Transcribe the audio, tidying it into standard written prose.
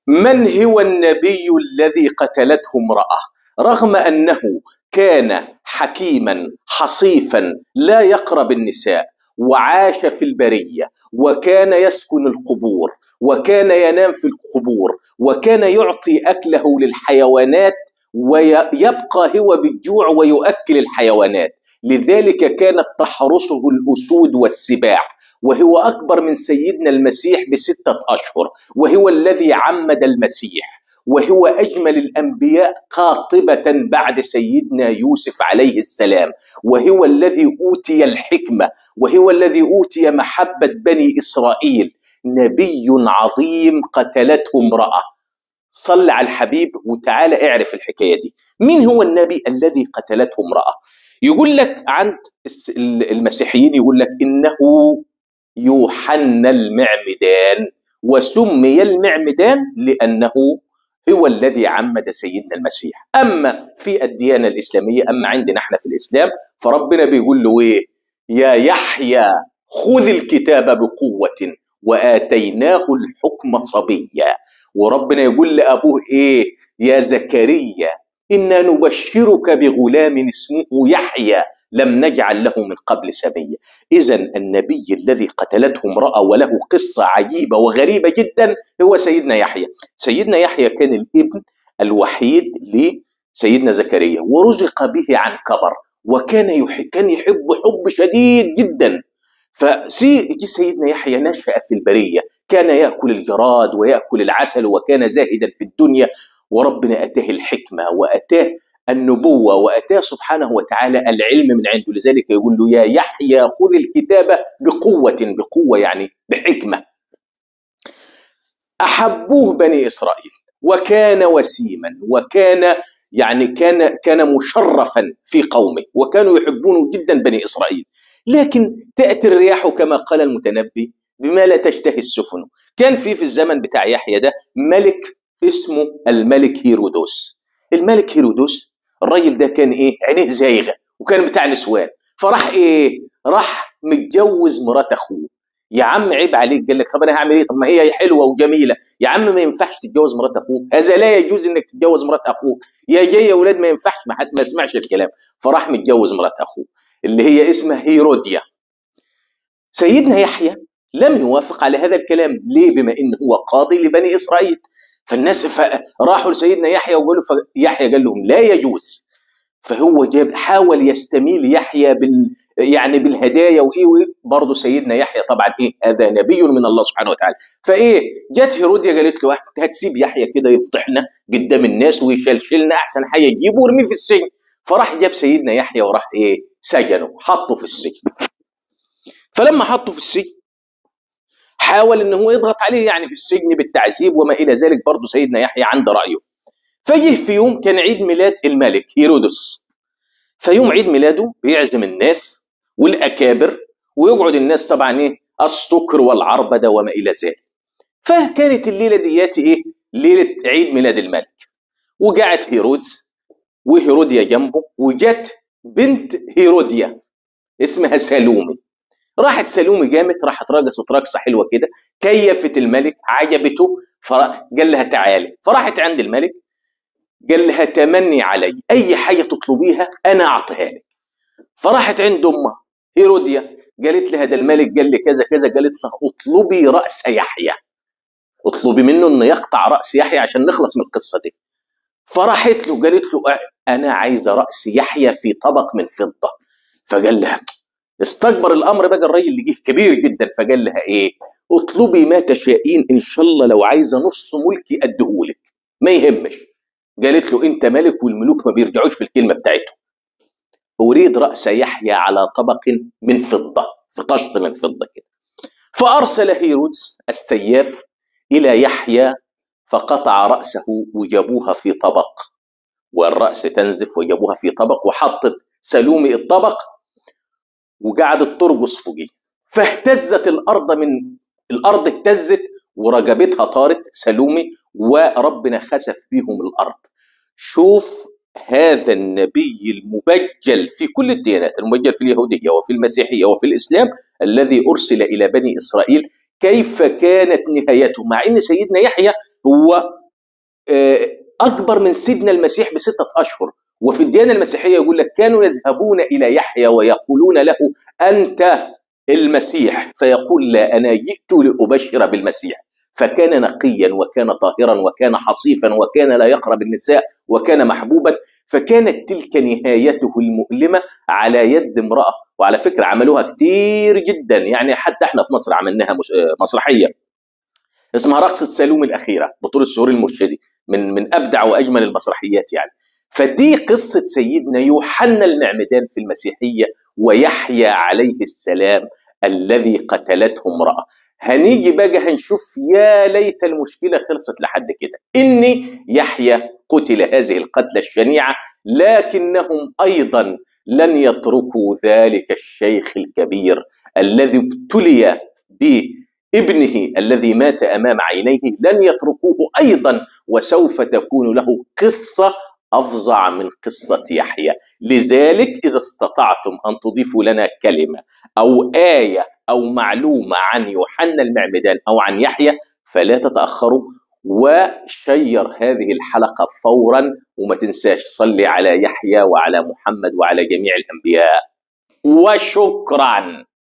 من هو النبي الذي قتلته امرأة رغم أنه كان حكيما حصيفا لا يقرب النساء، وعاش في البرية، وكان يسكن القبور، وكان ينام في القبور، وكان يعطي أكله للحيوانات ويبقى هو بالجوع ويؤكل الحيوانات، لذلك كانت تحرسه الأسود والسباع، وهو أكبر من سيدنا المسيح ب6 أشهر، وهو الذي عمد المسيح، وهو أجمل الأنبياء قاطبة بعد سيدنا يوسف عليه السلام، وهو الذي أوتي الحكمة، وهو الذي أوتي محبة بني إسرائيل. نبي عظيم قتلته امرأة. صل على الحبيب وتعالى اعرف الحكاية دي. مين هو النبي الذي قتلته امرأة؟ يقول لك عند المسيحيين يقول لك إنه يوحنا المعمدان، وسمي المعمدان لأنه هو الذي عمد سيدنا المسيح. أما في الديانة الإسلامية، أما عندنا احنا في الإسلام، فربنا بيقول له إيه؟ يا يحيى خذ الكتاب بقوة وآتيناه الحكم صبيا. وربنا يقول لأبوه إيه؟ يا زكريا إنا نبشرك بغلام اسمه يحيى لم نجعل له من قبل سميا. إذن النبي الذي قتلته امرأة وله قصة عجيبة وغريبة جدا هو سيدنا يحيى. سيدنا يحيى كان الابن الوحيد لسيدنا زكريا، ورزق به عن كبر، وكان يحب حب شديد جدا. سيدنا يحيى نشأ في البرية، كان يأكل الجراد ويأكل العسل، وكان زاهدا في الدنيا، وربنا أتاه الحكمة وأتاه النبوة وأتاه سبحانه وتعالى العلم من عنده. لذلك يقول له يا يحيى خذ الكتاب بقوة يعني بحكمة. أحبوه بني إسرائيل، وكان وسيما، وكان يعني كان مشرفا في قومه، وكانوا يحبونه جدا بني إسرائيل. لكن تأتي الرياح كما قال المتنبي بما لا تشتهي السفن. كان في الزمن بتاع يحيى ده ملك اسمه الملك هيرودوس. الملك هيرودوس الراجل ده كان ايه؟ عينيه زايغه، وكان بتاع نسوان. فراح ايه؟ راح متجوز مرات اخوه. يا عم عيب عليك. قال لك طب انا هعمل ايه؟ طب ما هي حلوه وجميله. يا عم ما ينفعش تتجوز مرات اخوك، هذا لا يجوز انك تتجوز مرات اخوك. يا جاي يا اولاد ما ينفعش، ما حد ما يسمعش الكلام. فراح متجوز مرات اخوه اللي هي اسمها هيروديا. سيدنا يحيى لم يوافق على هذا الكلام. ليه؟ بما انه هو قاضي لبني اسرائيل. فالناس راحوا لسيدنا يحيى وقالوا، يحيى قال لهم لا يجوز. فهو حاول يستميل يحيى يعني بالهدايا وايه برضه سيدنا يحيى طبعا ايه؟ هذا نبي من الله سبحانه وتعالى. فايه؟ جت هيروديا قالت له انت هتسيب يحيى كده يفضحنا قدام الناس ويشلشلنا؟ احسن حاجه تجيبه وارميه في السجن. فراح جاب سيدنا يحيى وراح ايه؟ سجنه، حطه في السجن. فلما حطه في السجن حاول ان هو يضغط عليه يعني في السجن بالتعذيب وما الى ذلك. برضه سيدنا يحيى عنده رايه. فجه في يوم كان عيد ميلاد الملك هيرودس، فيوم عيد ميلاده بيعزم الناس والاكابر، ويقعد الناس طبعا ايه؟ السكر والعربده وما الى ذلك. فكانت الليله ديات ايه؟ ليله عيد ميلاد الملك. وقعت هيرودس وهيروديا جنبه، وجت بنت هيروديا اسمها سالومي. راحت سالومي قامت راحت رقصت رقصه حلوه كده، كيفت الملك، عجبته، فقال لها تعالي. فراحت عند الملك قال لها تمني علي اي حاجه تطلبيها انا اعطيها لك. فراحت عند امها هيروديا قالت لها ده الملك قال لي كذا كذا. قالت لها اطلبي راس يحيى، اطلبي منه انه يقطع راس يحيى عشان نخلص من القصه دي. فراحت له قالت له انا عايزه راس يحيى في طبق من فضه. فقال لها استكبر الامر بقى، الراجل اللي جه كبير جدا. فقال لها ايه؟ اطلبي ما تشائين، ان شاء الله لو عايزه نص ملكي اديهولك ما يهمش. قالت له انت ملك والملوك ما بيرجعوش في الكلمه بتاعتهم. اريد راس يحيى على طبق من فضه، في طشت من فضه كده. فارسل هيرودس السياف الى يحيى فقطع راسه وجابوها في طبق، والراس تنزف، وجابوها في طبق، وحطت سالومي الطبق وقعدت ترقص فوقيه. فاهتزت الارض اهتزت ورقبتها طارت سالومي، وربنا خسف بهم الارض. شوف هذا النبي المبجل في كل الديانات، المبجل في اليهوديه وفي المسيحيه وفي الاسلام، الذي ارسل الى بني اسرائيل، كيف كانت نهايته، مع ان سيدنا يحيى هو أكبر من سيدنا المسيح ب6 أشهر. وفي الديانة المسيحية يقول لك كانوا يذهبون إلى يحيى ويقولون له أنت المسيح، فيقول لا، أنا جئت لأبشر بالمسيح. فكان نقيا وكان طاهرا وكان حصيفا وكان لا يقرب النساء وكان محبوبا. فكانت تلك نهايته المؤلمة على يد امرأة. وعلى فكرة عملوها كتير جدا، يعني حتى احنا في مصر عملناها مسرحية اسمها رقصة سالوم الأخيرة بطولة سهور المرشدي، من أبدع وأجمل المسرحيات يعني. فدي قصة سيدنا يوحنا المعمدان في المسيحية ويحيى عليه السلام الذي قتلته امرأة. هنيجي بقى هنشوف يا ليت المشكلة خلصت لحد كده، إن يحيى قتل هذه القتلة الشنيعة، لكنهم أيضا لن يتركوا ذلك الشيخ الكبير الذي ابتلي بابنه الذي مات أمام عينيه، لن يتركوه أيضا، وسوف تكون له قصة أفظع من قصة يحيى. لذلك إذا استطعتم أن تضيفوا لنا كلمة أو آية أو معلومة عن يوحنا المعمدان أو عن يحيى فلا تتأخروا، وشير هذه الحلقة فورا، وما تنساش صلي على يحيى وعلى محمد وعلى جميع الأنبياء. وشكرا.